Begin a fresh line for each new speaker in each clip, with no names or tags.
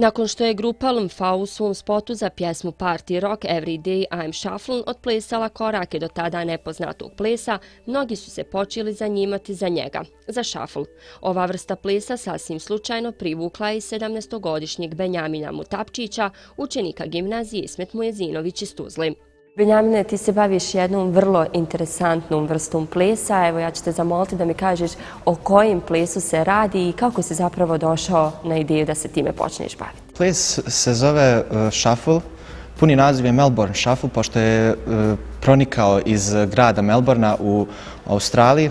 Nakon što je grupa LMFAO u svom spotu za pjesmu Party Rock Every Day I'm Shufflin' otplesala korake do tada nepoznatog plesa, mnogi su se počeli zanimati za njega, za šafl. Ova vrsta plesa sasvim slučajno privukla je i 17-godišnjeg Benjamina Mutapčića, učenika gimnazije Ismet Mujezinović iz Tuzle. Benjamine, ti se baviš jednom vrlo interesantnom vrstom plesa. Evo, ja ću te zamoliti da mi kažeš o kojim plesu se radi i kako si zapravo došao na ideju da se time počneš baviti.
Ples se zove Shuffle. Puni naziv je Melbourne Shuffle, pošto je pronikao iz grada Melbourna u Australiji.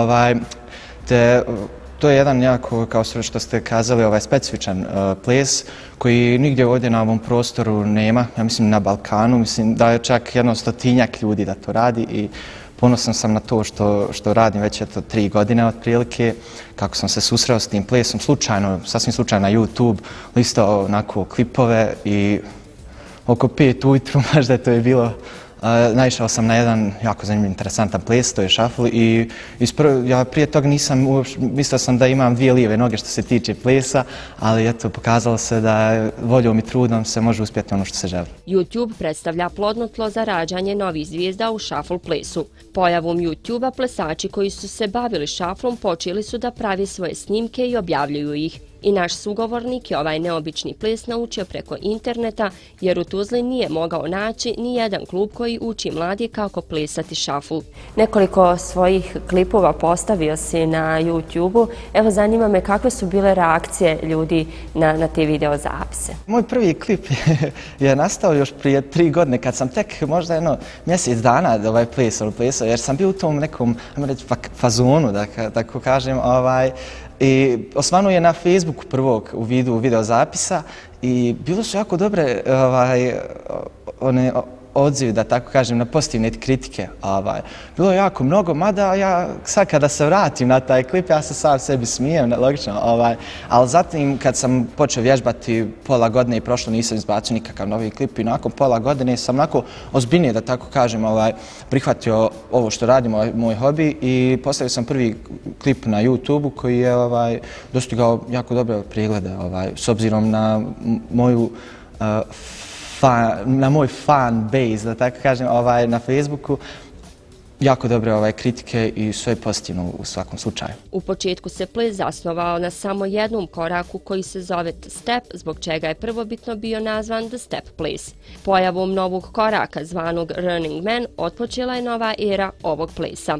To je jedan jako, kao što ste kazali, specifičan ples koji nigdje ovdje na ovom prostoru nema. Ja mislim na Balkanu, mislim da je čak jedno 100-tinjak ljudi da to radi i ponosan sam na to što radim već 3 godine otprilike. Kako sam se susreo s tim plesom, sasvim slučajno na YouTube, listao onako klipove i oko 5 ujutru možda to je bilo. Naišao sam na jedan jako zanimljiv, interesantan ples, to je shuffle i ja prije toga mislio sam da imam 2 lijeve noge što se tiče plesa, ali eto, pokazalo se da voljom i trudom se može uspjeti ono što se želi.
YouTube predstavlja plodno tlo za rađanje novih zvijezda u shuffle plesu. Pojavom YouTube-a plesači koji su se bavili shufflom počeli su da pravi svoje snimke i objavljuju ih. I naš sugovornik je ovaj neobični ples naučio preko interneta, jer u Tuzli nije mogao naći ni jedan klub koji uči mladi kako plesati shuffle. Nekoliko svojih klipova postavio si na YouTube-u. Evo, zanima me kakve su bile reakcije ljudi na te video zapise.
Moj prvi klip je nastao još prije 3 godine, kad sam tek možda mjesec dana plesao, jer sam bio u tom nekom, ajmo reći, fazonu, da tako kažem, i osvanuo je na Facebooku prvog u vidu videozapisa i bilo su jako dobre odzivi, da tako kažem, na pozitivne kritike. Bilo je jako mnogo, mada ja sad kada se vratim na taj klip, ja se sam sebi smijem, logično, ali zatim kad sam počeo vježbati pola godine i prošlo nisam izbacio nikakav novi klip i nakon pola godine sam onako ozbiljnije, da tako kažem, prihvatio ovo što radim, moj hobi i postavio sam prvi klip na YouTube-u koji je dostigao jako dobre preglede, s obzirom na moj fan base, da tako kažem, na Facebooku. Jako dobre kritike i sve pozitivno u svakom slučaju.
U početku se ples zasnovao na samo jednom koraku koji se zove step, zbog čega je prvobitno bio nazvan The Step Place. Pojavom novog koraka zvanog Running Man otpočela je nova era ovog plesa.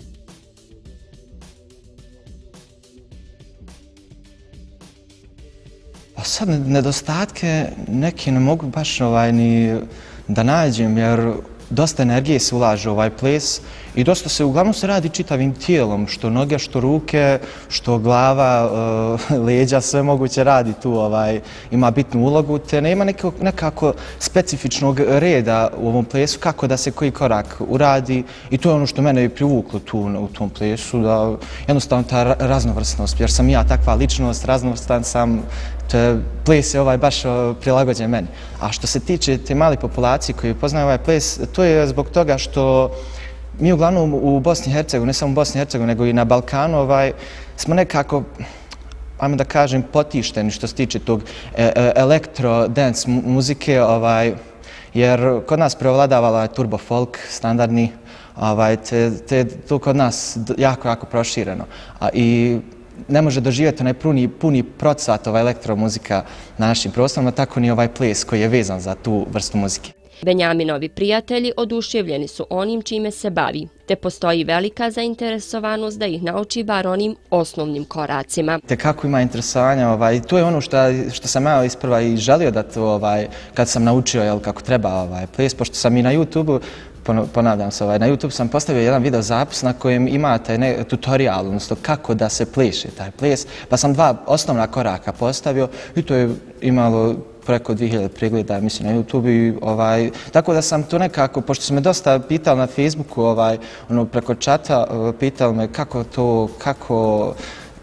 Pa sad nedostatke neke ne mogu baš ni da nađem, jer dosta energije se ulaže u ovaj ples i dosta se, uglavnom se radi čitavim tijelom, što noge, što ruke, što glava, leđa, sve moguće radi tu, ima bitnu ulogu, te nema nekako specifičnog reda u ovom plesu kako da se koji korak uradi i to je ono što mene je privuklo tu u tom plesu, da jednostavno ta raznovrsnost, jer sam ja takva ličnost, raznovrstan sam, ples je baš prilagođen meni. A što se tiče te male populacije koji poznaju ovaj ples, to je zbog toga što mi uglavnom u Bosni i Hercegovini, ne samo u Bosni i Hercegovini, nego i na Balkanu, smo nekako, ajmo da kažem, potišteni što se tiče tog elektro-dance muzike, jer kod nas prevladavala turbo folk, standardni, te to kod nas jako, jako prošireno. I ne može doživjeti onaj puni procvat elektromuzika na našim prostorima, tako ni ovaj ples koji je vezan za tu vrstu muzike.
Benjaminovi prijatelji oduševljeni su onim čime se bavi, te postoji velika zainteresovanost da ih nauči bar onim osnovnim koracima.
Kako ima interesovanja, i to je ono što sam ja isprva i želio da to, kad sam naučio kako treba ples, pošto sam i na YouTube-u, ponavljam se, na YouTube sam postavio jedan video zapis na kojem imate tutorial, odnosno kako da se pleše taj ples, pa sam 2 osnovna koraka postavio i to je imalo preko 2000 pregleda, mislim, na YouTube. Tako da sam to nekako, pošto su me dosta pitali na Facebooku, preko čata, pitali me kako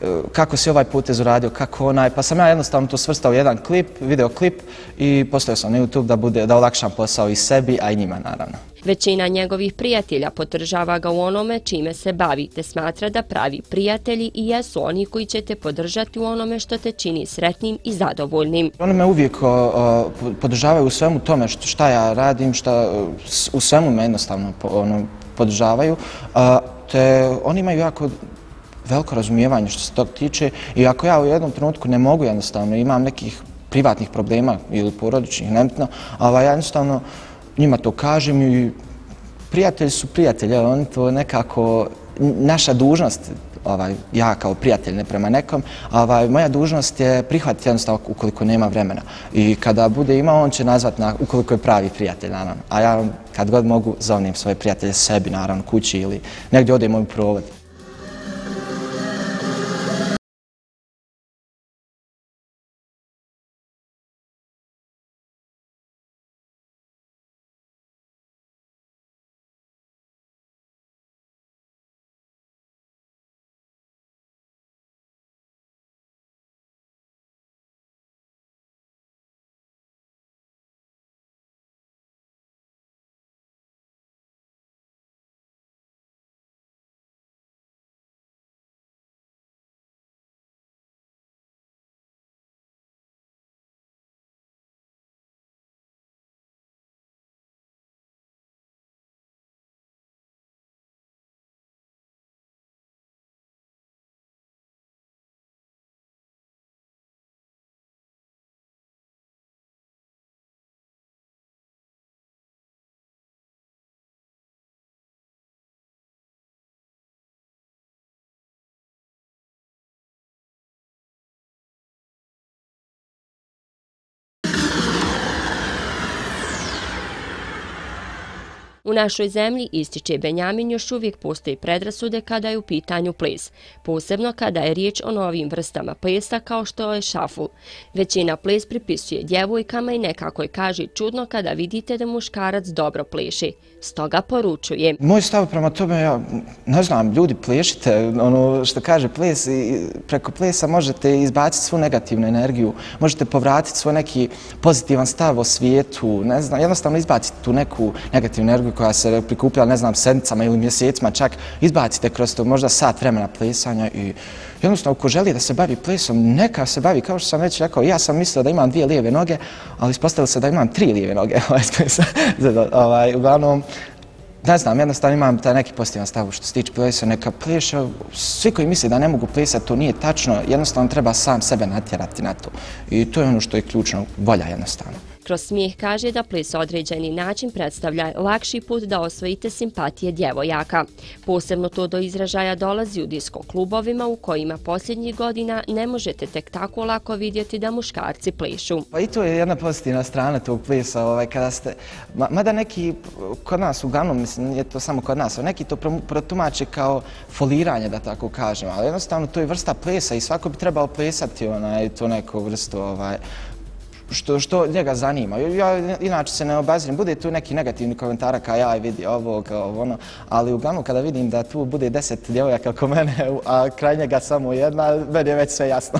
kako si ovaj potez uradio, kako onaj, pa sam ja jednostavno to svrstao u jedan klip, videoklip i postavio sam na YouTube da olakšam posao i sebi, a i njima naravno.
Većina njegovih prijatelja podržava ga u onome čime se bavi, te smatra da pravi prijatelji i jesu oni koji će te podržati u onome što te čini sretnim i zadovoljnim.
Oni me uvijek podržavaju u svemu tome šta ja radim, u svemu me jednostavno podržavaju, te oni imaju jako veliko razumijevanje što se tog tiče i ako ja u jednom trenutku ne mogu jednostavno, imam nekih privatnih problema ili porodičnih, nebitno, ja jednostavno njima to kažem i prijatelji su prijatelji, oni to nekako, naša dužnost, ja kao prijatelj ne prema nekom, moja dužnost je prihvatiti jednostavno ukoliko nema vremena i kada bude imao on će nazvat ukoliko je pravi prijatelj naravno, a ja kad god mogu zovem svoje prijatelje sebi naravno kući ili negdje odemo u provod.
U našoj zemlji, ističe Benjamin, još uvijek postoji predrasude kada je u pitanju ples, posebno kada je riječ o novim vrstama plesa kao što je šafl. Većina ples pripisuje djevojkama i nekako je, kaže, čudno kada vidite da muškarac dobro pleše. Stoga poručuje.
Moj stav prema tome, ja ne znam, ljudi plešite, ono što kaže ples i preko plesa možete izbaciti svu negativnu energiju, možete povratiti svoj neki pozitivan stav o svijetu, ne znam, jednostavno izbaciti tu neku negativnu energiju koja se prikuplja, ne znam, sedmicama ili mjesecima, čak izbacite kroz to možda sat vremena plesanja i jednostavno ako želi da se bavi plesom, neka se bavi, kao što sam već rekao, ja sam mislio da imam 2 lijeve noge, ali ispostavilo se da imam 3 lijeve noge. Uglavnom, ne znam, jednostavno imam taj neki pozitivan stav što se tiče plesa, neka pleša, svi koji misle da ne mogu plesati, to nije tačno, jednostavno treba sam sebe natjerati na to. I to je ono što je ključno, volja jednostavno.
Kroz smijeh kaže da ples određeni način predstavlja lakši put da osvojite simpatije djevojaka. Posebno to do izražaja dolazi u disko klubovima u kojima posljednjih godina ne možete tek tako lako vidjeti da muškarci plešu.
Pa i to je jedna pozitivna strana tog plesa, kada ste, mada neki kod nas, uglavnom, mislim, nije to samo kod nas, neki to protumače kao foliranje, da tako kažem, ali jednostavno to je vrsta plesa i svako bi trebao plesati to neku vrstu što njega zanima. Ja inače se ne obaziram, bude tu neki negativni komentara kao ja vidi ovo, kao ono, ali uglavnom kada vidim da tu bude 10 djevojaka oko mene, a kraj njega samo jedna, meni je već sve jasno.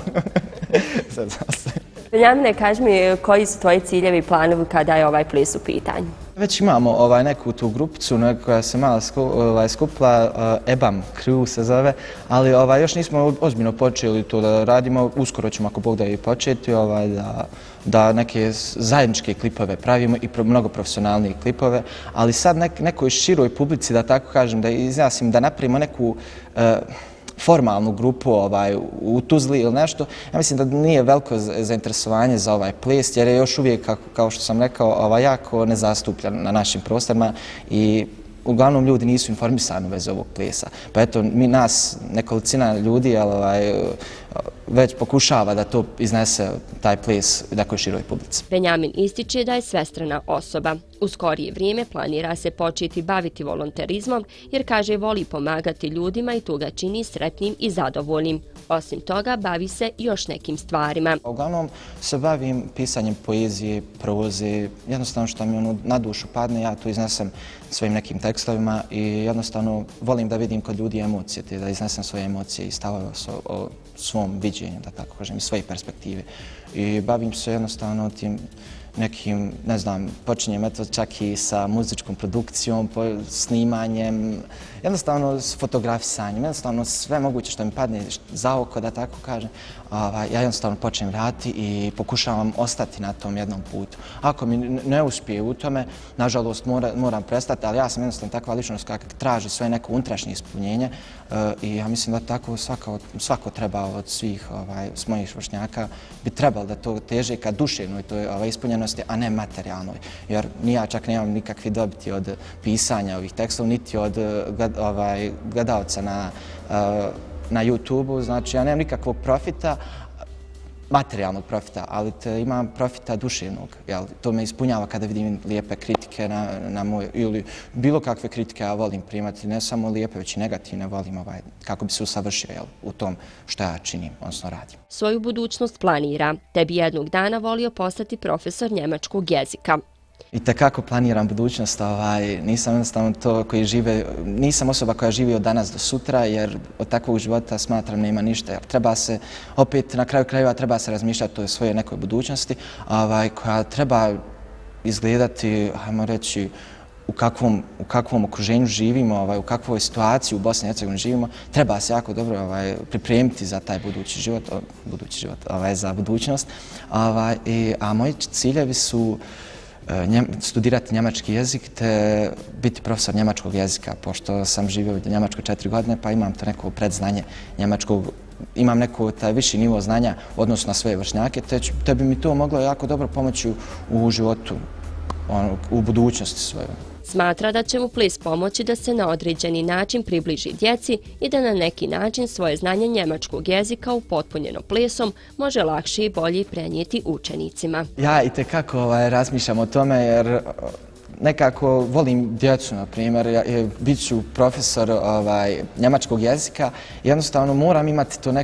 Benjamine, kaži mi koji su tvoji ciljevi i planovi kada je ovaj ples u pitanju?
Već imamo neku tu grupicu koja se malo skupila, EBAM Crew se zove, ali još nismo ozbiljno počeli to da radimo, uskoro ćemo ako Bog da i početi, da neke zajedničke klipove pravimo i mnogo profesionalnije klipove, ali sad nekoj široj publici, da tako kažem, da izjasnim, da napravimo neku formalnu grupu u Tuzli ili nešto, ja mislim da nije veliko zainteresovanje za ovaj ples, jer je još uvijek, kao što sam rekao, jako nezastupljan na našim prostorima i uglavnom ljudi nisu informisani u vezi ovog plesa. Pa eto, mi nas, nekolicina ljudi, već pokušava da to iznese taj ples dakle široj publici.
Benjamin ističe da je svestrana osoba. U skorije vrijeme planira se početi baviti volonterizmom jer kaže voli pomagati ljudima i to ga čini sretnim i zadovoljnim. Osim toga, bavi se još nekim stvarima.
Uglavnom se bavim pisanjem poezije, proze, jednostavno što mi na dušu padne, ja to iznesem svojim nekim tekstovima i jednostavno volim da vidim kod ljudi emocije, da iznesem svoje emocije i stavove o svom viđenju, da tako kažem, iz svoje perspektive. I bavim se jednostavno tim nekim, ne znam, počinjem eto čak i sa muzičkom produkcijom, snimanjem, jednostavno s fotografisanjem, jednostavno sve moguće što mi padne za oko, da tako kažem, ja jednostavno počnem raditi i pokušavam ostati na tom jednom putu. Ako mi ne uspije u tome, nažalost moram prestati, ali ja sam jednostavno takva ličnost kakva traži svoje neko unutrašnje ispunjenje i ja mislim da tako svako treba od svih mojih vršnjaka bi trebalo da to teže ka duševnoj toj ispunjenosti, a ne materijalnoj. Jer ni ja čak nemam nikakvi dobiti od pisanja ovih tekstova, niti od gledalca na YouTube-u, znači ja nemam nikakvog profita, materijalnog profita, ali imam profita duševnog. To me ispunjava kada vidim lijepe kritike na moj, ili bilo kakve kritike ja volim primati, ne samo lijepe, već i negativne volim kako bi se usavršio u tom što ja činim, odnosno radim.
Svoju budućnost planira, te bi jednog dana volio postati profesor njemačkog jezika.
I tekako planiram budućnost, nisam jednostavno to koji žive, nisam osoba koja živi od danas do sutra jer od takvog života smatram nema ništa. Jer treba se, opet na kraju krajeva treba se razmišljati o svojoj nekoj budućnosti koja treba izgledati, hajmo reći, u kakvom okruženju živimo, u kakvoj situaciji u Bosni i Hercegovini živimo, treba se jako dobro pripremiti za taj budući život, za budućnost. A moji ciljevi su studirati njemački jezik te biti profesor njemačkog jezika, pošto sam živio u Njemačkoj 4 godine pa imam to neko predznanje njemačkog, imam neko taj viši nivo znanja u odnosu na svoje vršnjake, te bi mi to moglo jako dobro pomoći u životu, u budućnosti svojoj.
Smatra da će mu ples pomoći da se na određeni način približi djeci i da na neki način svoje znanje njemačkog jezika upotpunjeno plesom može lakše i bolje prenijeti učenicima. Ja
itekako razmišljam o tome jer nekako volim djecu, na primjer, bit ću profesor njemačkog jezika i jednostavno moram imati to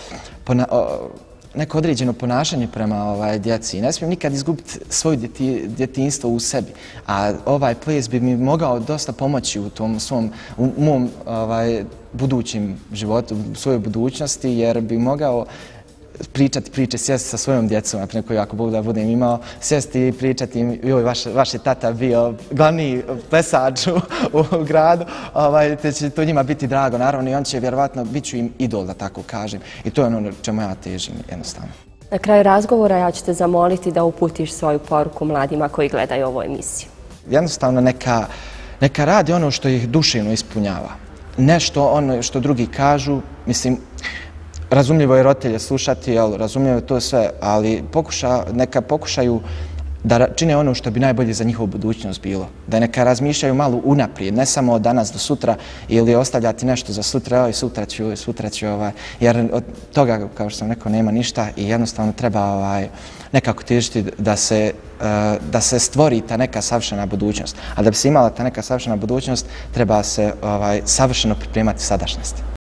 neko određeno ponašanje prema djeci. Ne smijem nikad izgubiti svoje djetinjstvo u sebi. A ovaj ples bi mi mogao dosta pomoći u mom budućim životu, u svojoj budućnosti, jer bi mogao pričati priče, sjesti sa svojom djecom, naprimjer koju ako Bog da budem imao, sjesti i pričati im, joj, vaš je tata bio glavni plesač u gradu, te će to njima biti drago, naravno, i on će vjerovatno, bit ću im idol, da tako kažem. I to je ono čemu ja težim, jednostavno.
Na kraju razgovora ja ću te zamoliti da uputiš svoju poruku mladima koji gledaju ovu emisiju.
Jednostavno neka radi ono što ih duševno ispunjava. Nešto ono što drugi kažu, mislim, razumljivo je roditelje slušati, razumljivo je to sve, ali neka pokušaju da čine ono što bi najbolje za njihovu budućnost bilo. Da neka razmišljaju malo unaprijed, ne samo od danas do sutra ili ostavljati nešto za sutra, sutra ću, jer od toga, kao što sam rekao, nema ništa i jednostavno treba nekako težiti da se stvori ta neka savršena budućnost. A da bi se imala ta neka savršena budućnost, treba se savršeno pripremati sadašnjosti.